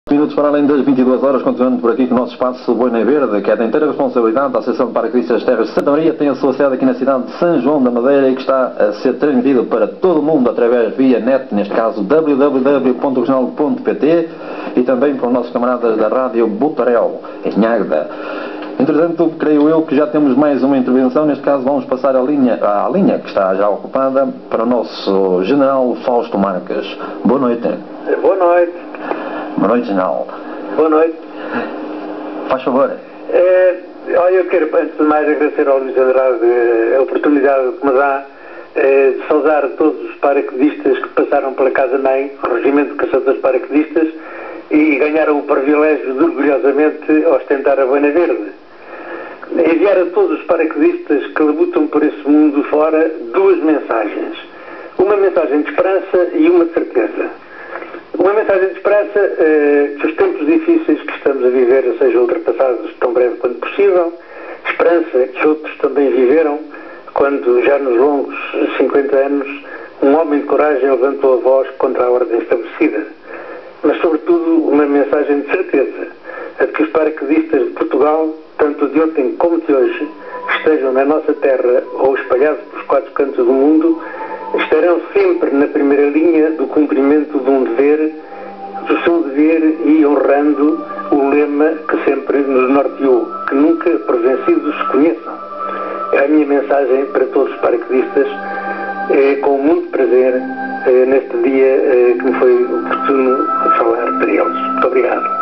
Minutos para além das 22 horas, continuando por aqui com o nosso espaço Boina Verde, que é da inteira responsabilidade da Associação de Paraquedistas das Terras de Santa Maria, tem a sua sede aqui na cidade de São João da Madeira e que está a ser transmitido para todo o mundo através via net, neste caso www.regional.pt, e também para os nossos camaradas da Rádio Butarel, em Águeda. Entretanto, creio eu que já temos mais uma intervenção. Neste caso vamos passar a linha que está já ocupada para o nosso General Fausto Marques. Boa noite. Boa noite. Boa noite, General. Boa noite. Faz favor. Eu quero, antes de mais, agradecer ao Luís Andrade a oportunidade que me dá de saudar todos os paraquedistas que passaram pela Casa-Mãe, o Regimento de Caçadores Paraquedistas, e ganharam o privilégio de orgulhosamente ostentar a Boina Verde. Enviar a todos os paraquedistas que labutam por esse mundo fora duas mensagens. Uma mensagem de esperança e uma de certeza. Uma mensagem de esperança, que os tempos difíceis que estamos a viver sejam ultrapassados tão breve quanto possível. Esperança que outros também viveram quando, já nos longos 50 anos, um homem de coragem levantou a voz contra a ordem estabelecida. Mas, sobretudo, uma mensagem de certeza, a de que os paraquedistas de Portugal, tanto de ontem como de hoje, estejam na nossa terra ou espalhados pelos quatro cantos do mundo, estarão sempre na primeira linha do cumprimento de um dever, do seu dever, e honrando o lema que sempre nos norteou, que nunca por vencidos se conheçam. É a minha mensagem para todos os paraquedistas, com muito prazer, neste dia que me foi oportuno falar para eles. Muito obrigado.